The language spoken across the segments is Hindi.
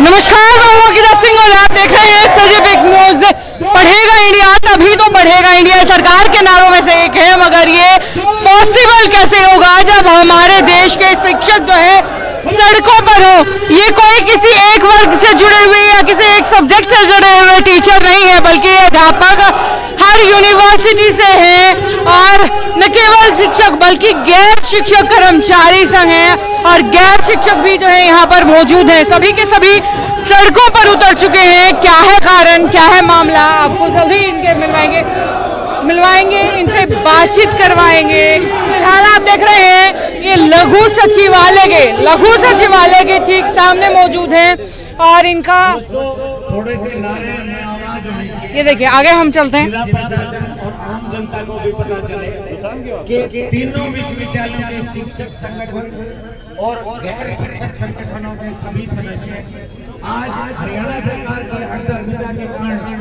नमस्कार, मैं अंकिता सिंह और आप देख रहे हैं सजी बिग न्यूज। बढ़ेगा इंडिया, तभी तो बढ़ेगा इंडिया सरकार के नारों में से एक है, मगर ये पॉसिबल कैसे होगा जब हमारे देश के शिक्षक जो है सड़कों पर हो। ये कोई किसी एक वर्ग से जुड़े हुए या किसी एक सब्जेक्ट से जुड़े हुए टीचर नहीं है, बल्कि ये अध्यापक हर यूनिवर्सिटी से हैं और न केवल शिक्षक बल्कि गैर शिक्षक कर्मचारी संघ हैं और गैर शिक्षक भी जो है यहाँ पर मौजूद हैं। सभी के सभी सड़कों पर उतर चुके हैं। क्या है कारण, क्या है मामला, आपको जल्दी इनके मिलवाएंगे, इनसे बातचीत करवाएंगे। फिलहाल आप देख रहे हैं ये लघु सचिवालय के ठीक सामने मौजूद हैं और इनका थोड़े से नारे में आवाज ये देखिए, आगे हम चलते हैं। प्रशासन और आम जनता को भी पता चले कि तीनों विश्वविद्यालयों के शिक्षक संगठन और गैर शिक्षक संगठनों के सभी सदस्य आज हरियाणा सरकार की हठधर्मिता के कारण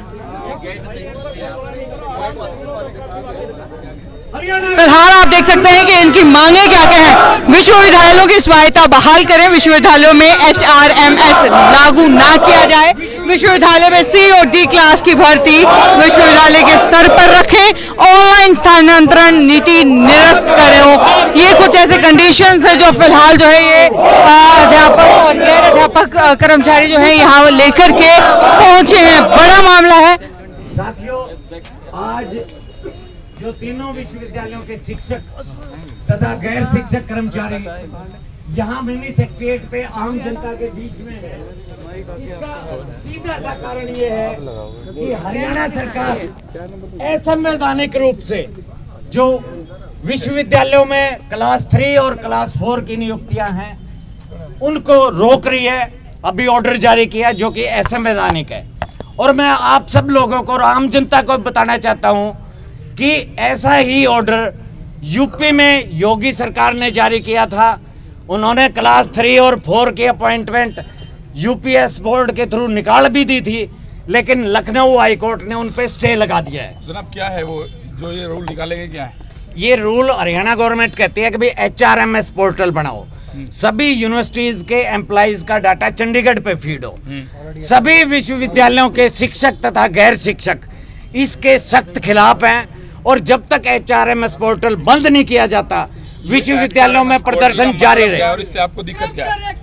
फिलहाल आप देख सकते हैं कि इनकी मांगे क्या क्या है। विश्वविद्यालयों की स्वायत्ता बहाल करें, विश्वविद्यालयों में HRMS लागू ना किया जाए, विश्वविद्यालय में C और D क्लास की भर्ती विश्वविद्यालय के स्तर पर रखें, ऑनलाइन स्थानांतरण नीति निरस्त करें। ये कुछ ऐसे कंडीशंस है जो फिलहाल जो है ये अध्यापक और गैर अध्यापक कर्मचारी जो है यहाँ लेकर के पहुंचे हैं। बड़ा मामला है साथियों। आज जो तीनों विश्वविद्यालयों के शिक्षक तथा गैर शिक्षक कर्मचारी यहाँ मिनी सेक्रेटरीट पे आम जनता के बीच में है, इसका सीधा सा कारण ये है कि हरियाणा सरकार असंवैधानिक रूप से जो विश्वविद्यालयों में क्लास 3 और क्लास 4 की नियुक्तियां हैं उनको रोक रही है। अभी ऑर्डर जारी किया जो कि असंवैधानिक है और मैं आप सब लोगों को और आम जनता को बताना चाहता हूं कि ऐसा ही ऑर्डर यूपी में योगी सरकार ने जारी किया था। उन्होंने क्लास 3 और 4 की अपॉइंटमेंट यूपीएस बोर्ड के थ्रू निकाल भी दी थी, लेकिन लखनऊ हाईकोर्ट ने उन पे स्टे लगा दिया है। जनाब क्या है वो जो ये रूल निकालेंगे, क्या है ये रूल? हरियाणा गवर्नमेंट कहती है कि भाई HRMS पोर्टल बनाओ, सभी यूनिवर्सिटीज के एम्प्लॉइज का डाटा चंडीगढ़ पे फीड हो, सभी विश्वविद्यालयों के शिक्षक तथा गैर शिक्षक इसके सख्त खिलाफ हैं और जब तक HRMS पोर्टल बंद नहीं किया जाता विश्वविद्यालयों में प्रदर्शन जारी रहे। और इससे आपको दिक्कत क्या है?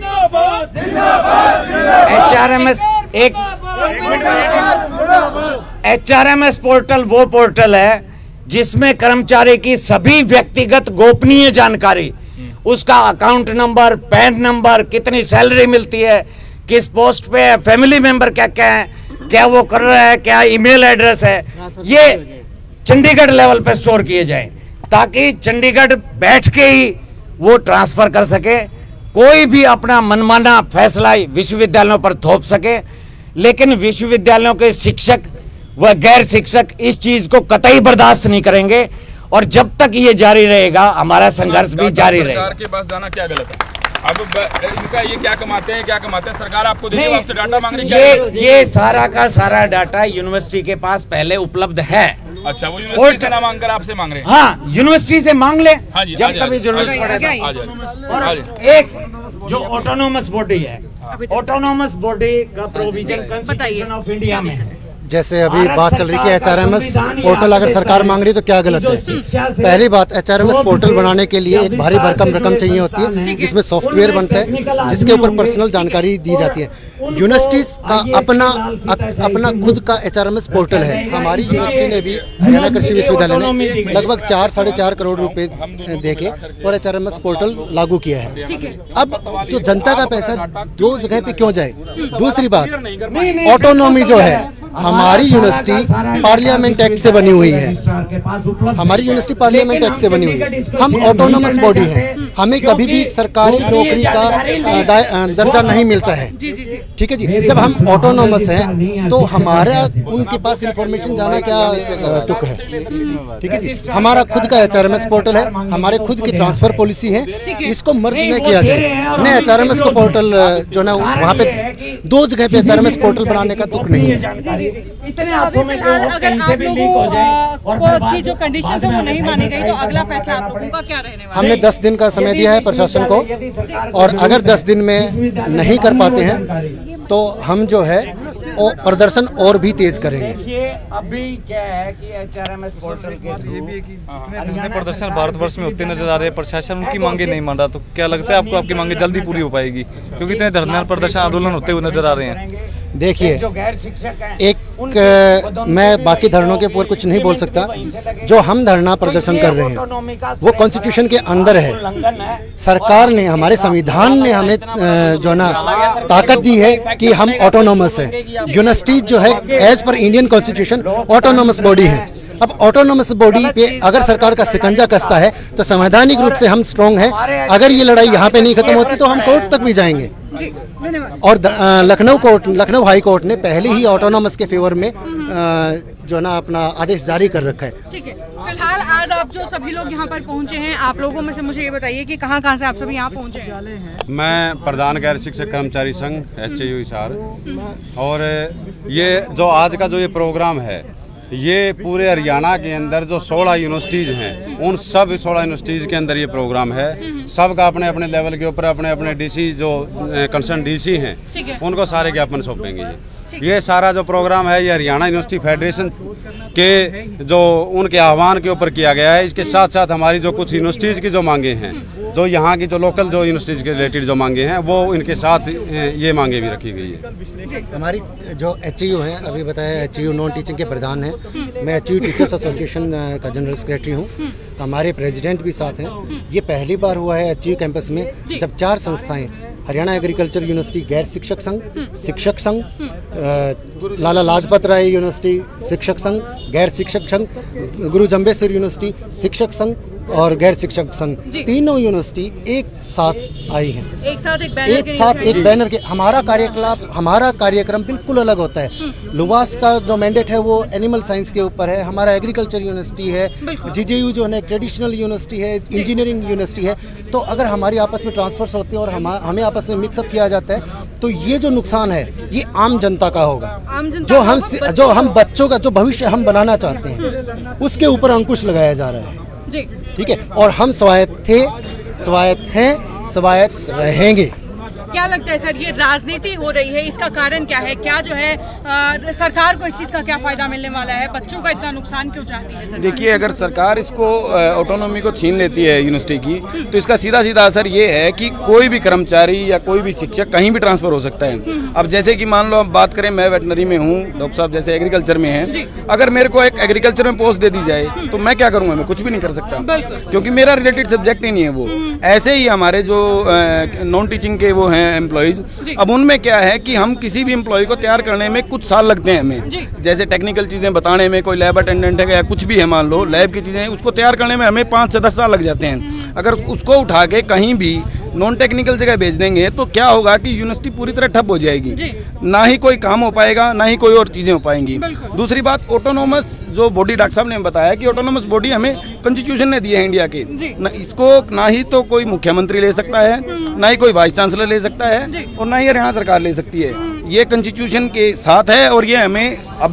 HRMS पोर्टल वो पोर्टल है जिसमें कर्मचारी की सभी व्यक्तिगत गोपनीय जानकारी, उसका अकाउंट नंबर, पैन नंबर, कितनी सैलरी मिलती है, किस पोस्ट पे है, फैमिली मेंबर क्या क्या है, क्या वो कर रहा है, क्या ईमेल एड्रेस है, ये चंडीगढ़ लेवल पे स्टोर किए जाएं ताकि चंडीगढ़ बैठ के ही वो ट्रांसफर कर सके, कोई भी अपना मनमाना फैसला विश्वविद्यालयों पर थोप सके। लेकिन विश्वविद्यालयों के शिक्षक व गैर शिक्षक इस चीज को कतई बर्दाश्त नहीं करेंगे और जब तक ये जारी रहेगा हमारा संघर्ष भी जारी रहेगा। सरकार के पास जाना क्या गलत है? अब इनका ये क्या कमाते हैं, सरकार आपको देगी, आपसे डाटा मांग रही है। ये सारा का सारा डाटा यूनिवर्सिटी के पास पहले उपलब्ध है। अच्छा, वो यूनिवर्सिटी से ना मांग कर आपसे मांग रहे हैं? हाँ, यूनिवर्सिटी से मांग ले, हाँ जी, जब कभी जरूरत पड़े। और एक जो ऑटोनोमस बॉडी है, ऑटोनोमस बॉडी का प्रोविजन कॉन्स्टिट्यूशन ऑफ इंडिया में है। जैसे अभी बात चल रही है HRMS पोर्टल अगर सरकार मांग रही है तो क्या गलत है? पहली बात, HRMS पोर्टल बनाने के लिए एक भारी भरकम रकम चाहिए होती है जिसमें सॉफ्टवेयर बनता है जिसके ऊपर पर्सनल जानकारी दी जाती है। यूनिवर्सिटीज का अपना खुद का HRMS पोर्टल है। हमारी यूनिवर्सिटी ने भी हरियाणा कृषि विश्वविद्यालय ने लगभग 4-4.5 करोड़ रुपए देके और HRMS पोर्टल लागू किया है। अब जो जनता का पैसा दो जगह पे क्यों जाए? दूसरी बात, ऑटोनॉमी जो है, हमारी यूनिवर्सिटी पार्लियामेंट एक्ट से बनी हुई है। हमारी यूनिवर्सिटी पार्लियामेंट एक्ट से बनी हुई है। हम ऑटोनोमस बॉडी हैं, हमें कभी भी सरकारी नौकरी का दर्जा नहीं मिलता है। ठीक है जी, जब हम ऑटोनोमस हैं तो हमारा उनके पास इंफॉर्मेशन जाना क्या दुख है? ठीक है जी, हमारा खुद का HRMS पोर्टल है, हमारे खुद की ट्रांसफर पॉलिसी है, इसको मर्ज न किया जाए। न HRMS को पोर्टल जो ना वहाँ पे दो जगह पे HRMS पोर्टल बनाने का दुख नहीं है। इतने हाथों में क्यों हो, कहीं से भी लीक हो जाए और फिर की जो कंडीशन है वो नहीं मानी गई तो अगला फैसला आप लोगों का क्या रहने वाला है? हमने 10 दिन का समय दिया है प्रशासन को, और अगर 10 दिन में नहीं कर पाते हैं तो हम जो है प्रदर्शन और भी तेज करेंगे। देखिए अभी क्या है कि एचआरएमएस पोर्टल के थ्रू प्रदर्शन भारतवर्ष में होते नजर आ रहे हैं, प्रशासन उनकी मांगे नहीं मान रहा, तो क्या लगता है आपको आपकी मांगे जल्दी पूरी हो पाएगी? क्योंकि इतने धरना प्रदर्शन आंदोलन होते हुए नजर आ रहे हैं। देखिए, जो गैर शिक्षक हैं एक मैं बाकी धरनों के ऊपर कुछ नहीं बोल सकता। जो हम धरना प्रदर्शन कर रहे हैं वो कॉन्स्टिट्यूशन के अंदर है। सरकार ने, हमारे संविधान ने हमें जो ना ताकत दी है कि हम ऑटोनॉमस है। यूनिवर्सिटी जो है as per Indian constitution autonomous body है। अब ऑटोनॉमस बॉडी पे अगर सरकार का शिकंजा कसता है तो संवैधानिक रूप से हम स्ट्रांग हैं। अगर ये लड़ाई यहाँ पे नहीं खत्म होती तो हम कोर्ट तक भी जाएंगे। और लखनऊ हाई कोर्ट ने पहले ही ऑटोनॉमस के फेवर में जो ना अपना आदेश जारी कर रखा है। ठीक है, फिलहाल आज आप जो सभी लोग यहाँ पर पहुँचे हैं, आप लोगों में से मुझे ये बताइए कि कहाँ से आप सभी यहाँ पहुँचे हैं? मैं प्रधान गैर शिक्षक कर्मचारी संघ HAU हिसार, और ये जो आज का जो ये प्रोग्राम है ये पूरे हरियाणा के अंदर जो 16 यूनिवर्सिटीज़ हैं उन सब 16 यूनिवर्सिटीज़ के अंदर ये प्रोग्राम है। सबका अपने अपने लेवल के ऊपर अपने अपने DC जो कंसर्न DC हैं उनको सारे ज्ञापन सौंपेंगे। ये सारा जो प्रोग्राम है ये हरियाणा यूनिवर्सिटी फेडरेशन के जो उनके आह्वान के ऊपर किया गया है। इसके साथ साथ हमारी जो कुछ यूनिवर्सिटीज़ की जो मांगे हैं, जो यहाँ की जो लोकल जो यूनिवर्सिटीज़ के रिलेटेड जो मांगे हैं, वो इनके साथ ये मांगे भी रखी गई है। हमारी जो HAU है, अभी बताया HAU नॉन टीचिंग के प्रधान हैं, मैं HAU टीचर्स एसोसिएशन का जनरल सेक्रेटरी हूँ। हमारे प्रेसिडेंट भी साथ हैं। ये पहली बार हुआ है HAU कैंपस में जब 4 संस्थाएं, हरियाणा एग्रीकल्चर यूनिवर्सिटी गैर शिक्षक संघ, लाला लाजपत राय यूनिवर्सिटी शिक्षक संघ, गैर शिक्षक संघ, गुरु जम्बेश्वर यूनिवर्सिटी शिक्षक संघ और गैर शिक्षक संघ, तीनों यूनिवर्सिटी एक साथ आई हैं। एक साथ एक बैनर के। हमारा कार्यक्रम बिल्कुल अलग होता है। लुवास का जो मैंडेट है वो एनिमल साइंस के ऊपर है। हमारा एग्रीकल्चर यूनिवर्सिटी है, GJU जो है ट्रेडिशनल यूनिवर्सिटी है, इंजीनियरिंग यूनिवर्सिटी है। तो अगर हमारी आपस में ट्रांसफर्स होते हैं और हमें आपस में मिक्सअप किया जाता है तो ये जो नुकसान है ये आम जनता का होगा। जो हम बच्चों का जो भविष्य हम बनाना चाहते हैं उसके ऊपर अंकुश लगाया जा रहा है। ठीक है, और हम स्वायत्त हैं, स्वायत्त रहेंगे। क्या लगता है सर, ये राजनीति हो रही है, इसका कारण क्या है? क्या जो है सरकार को इस चीज़ का क्या फायदा मिलने वाला है? बच्चों का इतना नुकसान क्यों चाहती है सरकार? देखिए, अगर सरकार इसको ऑटोनॉमी को छीन लेती है यूनिवर्सिटी की, तो इसका सीधा सीधा असर ये है कि कोई भी कर्मचारी या कोई भी शिक्षक कहीं भी ट्रांसफर हो सकता है। अब जैसे कि मान लो अब बात करें, मैं वेटनरी में हूँ, डॉक्टर साहब जैसे एग्रीकल्चर में है। अगर मेरे को एक एग्रीकल्चर में पोस्ट दे दी जाए तो मैं क्या करूँगा? मैं कुछ भी नहीं कर सकता, क्योंकि मेरा रिलेटेड सब्जेक्ट ही नहीं है वो। ऐसे ही हमारे जो नॉन टीचिंग के वो हैं एम्प्लॉइज, अब उनमें क्या है कि हम किसी भी एम्प्लॉय को तैयार करने में कुछ साल लगते हैं हमें। जैसे टेक्निकल चीज़ें बताने में, कोई लैब अटेंडेंट है या कुछ भी है, मान लो लैब की चीज़ें, उसको तैयार करने में हमें 5 से 10 साल लग जाते हैं। अगर उसको उठा के कहीं भी नॉन टेक्निकल जगह भेज देंगे तो क्या होगा कि यूनिवर्सिटी पूरी तरह ठप हो जाएगी। ना ही कोई काम हो पाएगा, ना ही कोई और चीज़ें हो पाएंगी। दूसरी बात, ऑटोनॉमस जो बॉडी डॉक्टर साहब ने बताया कि ऑटोनॉमस बॉडी हमें कॉन्स्टिट्यूशन ने दी है इंडिया के, इसको ना ही तो कोई मुख्यमंत्री ले सकता है, ना ही कोई वाइस चांसलर ले सकता है, और ना ही हरियाणा सरकार ले सकती है। ये कॉन्स्टिट्यूशन के साथ है और ये हमें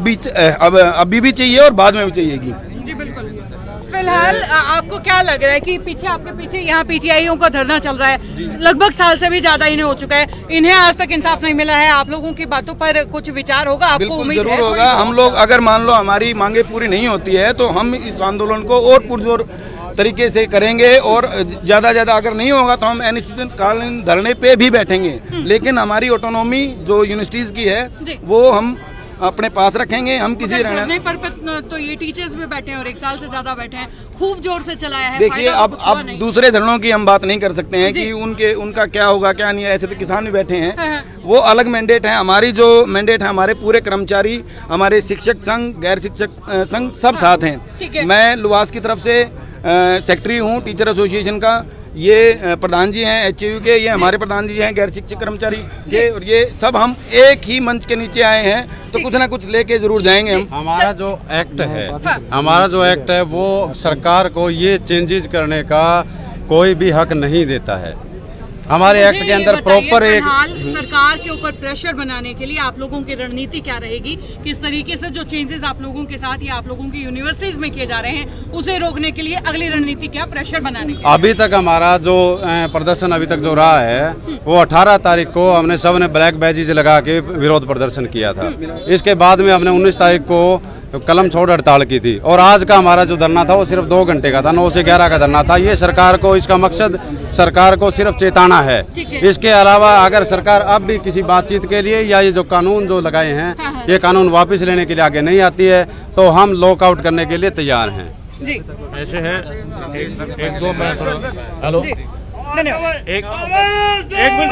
अभी भी चाहिए और बाद में भी चाहिएगी। जी बिल्कुल। फिलहाल आपको क्या लग रहा है कि आपके पीछे यहाँ PTIओं का धरना चल रहा है, लगभग साल से भी ज्यादा इन्हें हो चुका है, इन्हें आज तक इंसाफ नहीं मिला है, आप लोगों की बातों पर कुछ विचार होगा? आपको उम्मीद जरूर होगा। हम लोग अगर मान लो हमारी मांगे पूरी नहीं होती है तो हम इस आंदोलन को और पुरजोर तरीके से करेंगे, और ज़्यादा अगर नहीं होगा तो हम अनिश्चितकालीन धरने पे भी बैठेंगे। लेकिन हमारी ऑटोनॉमी जो यूनिवर्सिटीज़ की है वो हम अपने पास रखेंगे। हम किसी धरने पर तो ये टीचर्स भी बैठे हैं और 1 साल से ज्यादा बैठे हैं, खूब जोर से चलाया है। देखिए, अब दूसरे धरणों की हम बात नहीं कर सकते हैं कि उनका क्या होगा क्या नहीं है। ऐसे तो किसान भी बैठे हैं, वो अलग मैंडेट है। हमारी जो मैंडेट है, हमारे पूरे कर्मचारी, हमारे शिक्षक संघ, गैर शिक्षक संघ सब साथ हैं। मैं लुवास की तरफ से सेक्रेटरी हूँ टीचर एसोसिएशन का। ये प्रधान जी हैं HAU के, ये हमारे प्रधान जी हैं गैर शिक्षक कर्मचारी के, और ये सब हम एक ही मंच के नीचे आए हैं, तो कुछ ना कुछ लेके जरूर जाएंगे हम। हमारा जो एक्ट है वो सरकार को ये चेंजेस करने का कोई भी हक नहीं देता है। हमारे एक्ट के अंदर प्रॉपर एक सरकार के ऊपर प्रेशर बनाने के लिए आप लोगों की रणनीति क्या रहेगी? किस तरीके से जो चेंजेस आप लोगों के साथ या आप लोगों की यूनिवर्सिटीज में किए जा रहे हैं उसे रोकने के लिए अगली रणनीति क्या, प्रेशर बनाने के लिए? अभी तक हमारा जो प्रदर्शन अभी तक जो रहा है वो 18 तारीख को हमने सब ने ब्लैक बैजेज लगा के विरोध प्रदर्शन किया था। इसके बाद में हमने 19 तारीख को कलम छोड़ हड़ताल की थी और आज का हमारा जो धरना था वो सिर्फ 2 घंटे का था, 9 से 11 का धरना था। ये सरकार को, इसका मकसद सरकार को सिर्फ चेताना है। इसके अलावा अगर सरकार अब भी किसी बातचीत के लिए या ये जो कानून जो लगाए हैं ये कानून वापस लेने के लिए आगे नहीं आती है तो हम लॉकआउट करने के लिए तैयार हैं। जी ऐसे है एक दो मैं हेलो एक मिनट।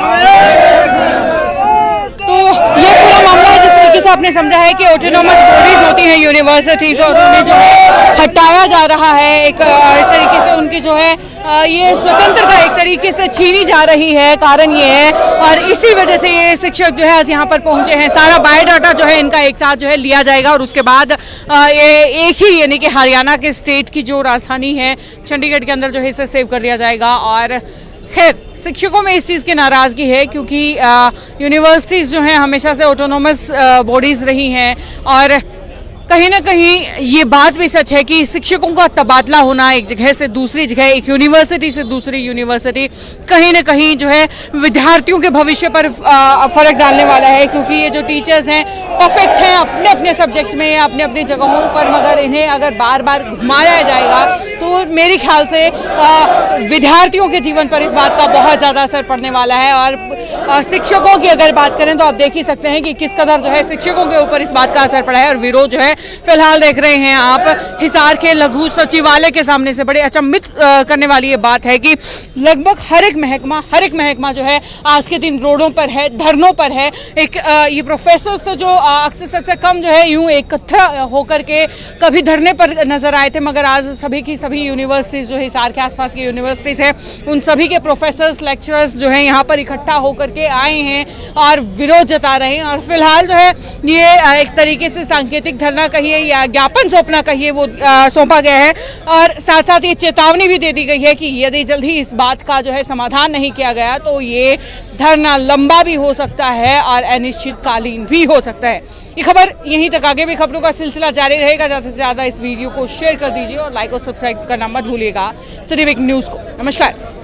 तो ये पूरा मामला जिस तरीके से आपने समझा है कि ऑटोनोमस बॉडीज होती हैं यूनिवर्सिटीज और उन्हें जो है हटाया जा रहा है, एक तरीके से उनकी जो है ये स्वतंत्रता एक तरीके से छीनी जा रही है। कारण ये है और इसी वजह से ये शिक्षक जो है आज यहाँ पर पहुंचे हैं। सारा बायोडाटा जो है इनका एक साथ जो है लिया जाएगा और उसके बाद ये एक ही यानी कि हरियाणा के स्टेट की जो राजधानी है चंडीगढ़ के अंदर जो है इसे सेव कर लिया जाएगा। और खैर शिक्षकों में इस चीज़ की नाराज़गी है क्योंकि यूनिवर्सिटीज़ जो हैं हमेशा से ऑटोनोमस बॉडीज़ रही हैं और कहीं ना कहीं ये बात भी सच है कि शिक्षकों का तबादला होना एक जगह से दूसरी जगह, एक यूनिवर्सिटी से दूसरी यूनिवर्सिटी कहीं ना कहीं जो है विद्यार्थियों के भविष्य पर फर्क डालने वाला है। क्योंकि ये जो टीचर्स हैं परफेक्ट हैं अपने अपने सब्जेक्ट्स में, अपने अपने जगहों पर, मगर इन्हें अगर बार बार घुमाया जाएगा तो मेरे ख्याल से विद्यार्थियों के जीवन पर इस बात का बहुत ज़्यादा असर पड़ने वाला है। और शिक्षकों की अगर बात करें तो आप देख ही सकते हैं कि किस कदर जो है शिक्षकों के ऊपर इस बात का असर पड़ा है। और विरोध जो है फिलहाल देख रहे हैं आप हिसार के लघु सचिवालय के सामने से बड़े अचंभित करने वाली ये बात है कि लगभग हर एक महकमा जो है आज के दिन रोडों पर है, धरनों पर है। एक ये प्रोफेसर्स तो जो अक्सर सबसे कम जो है यूं इकट्ठा होकर के कभी धरने पर नजर आए थे, मगर आज सभी की सभी यूनिवर्सिटीज जो हिसार के आसपास की यूनिवर्सिटीज है उन सभी के प्रोफेसर्स, लेक्चरर्स जो है यहाँ पर इकट्ठा होकर के आए हैं और विरोध जता रहे हैं। और फिलहाल जो है ये एक तरीके से सांकेतिक धरना कहिए या ज्ञापन सौंपना कहिए वो सौंपा गया है और साथ साथ ये चेतावनी भी दे दी गई है कि यदि जल्द ही इस बात का जो है समाधान नहीं किया गया तो ये धरना लंबा भी हो सकता है और अनिश्चितकालीन भी हो सकता है। ये खबर यहीं तक, आगे भी खबरों का सिलसिला जारी रहेगा। ज़्यादा से ज़्यादा इस वीडियो को शेयर कर दीजिए और लाइक और सब्सक्राइब करना मत भूलिएगा सिटी वीक न्यूज़ को। नमस्कार।